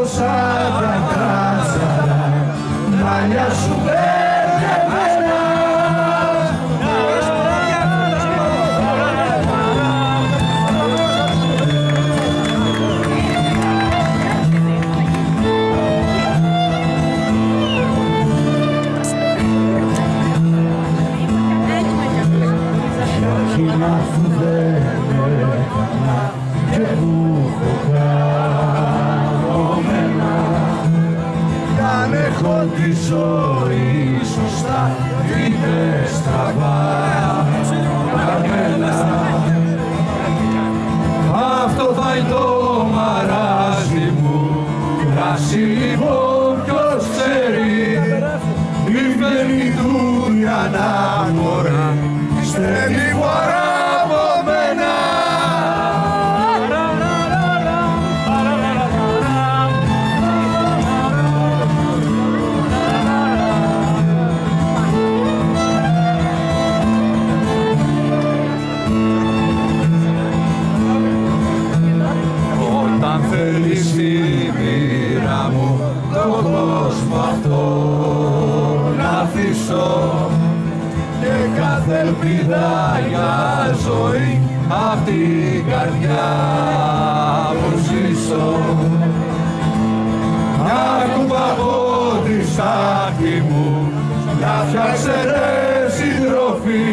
σαν τα κάτσαρα, μαλλιά σου μπερδεμένα. Εκείνα που δεν έκανα και που έχω καρωμένα, κι αν έχω τη ζωή σωστά είτε στραβά καμένα, αυτό θα είναι το μαράζι μου, κράσι λίγο ποιος ξέρει, η φλένη του η ανάγορη στέλνει παραπομένα. Όταν θέλεις τη μοίρα μου τον κόσμο αυτό να αφήσω και κάθε ελπίδα για ζωή απ' την καρδιά μου ζήσω. Να κουμπαγώ τη στάχτη μου, να φτιάξε ρε συντροφή,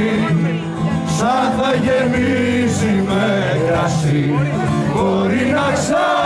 σαν θα γεμίσει με κρασί, μπορεί να